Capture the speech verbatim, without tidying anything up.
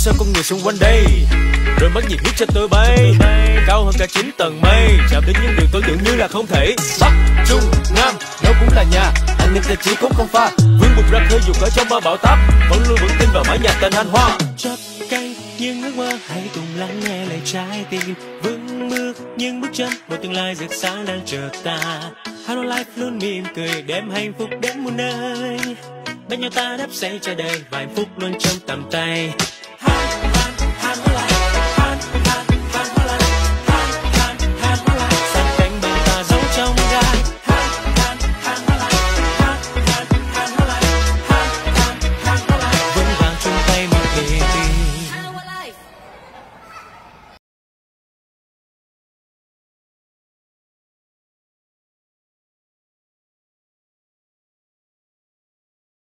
sao con người xung quanh đây. Đôi mắt nhiệt huyết cho tôi bay cao hơn cả chín tầng mây, chạm đến những điều tôi tưởng như là không thể. Bắc Trung Nam đâu cũng là nhà, anh em ta chỉ có con pha vươn bục ra khơi dù ở trong bao bão táp, vẫn luôn vững tin vào mái nhà tên anh Hoa. Chót cây những ước mơ, hãy cùng lắng nghe lời trái tim vững bước những bước chân một tương lai rực sáng đang chờ ta. Hà Nội Life luôn mỉm cười đem hạnh phúc đến muôn nơi, bên nhau ta đắp xây cho đời và hạnh phúc luôn trong tầm tay. Hà Nội Life.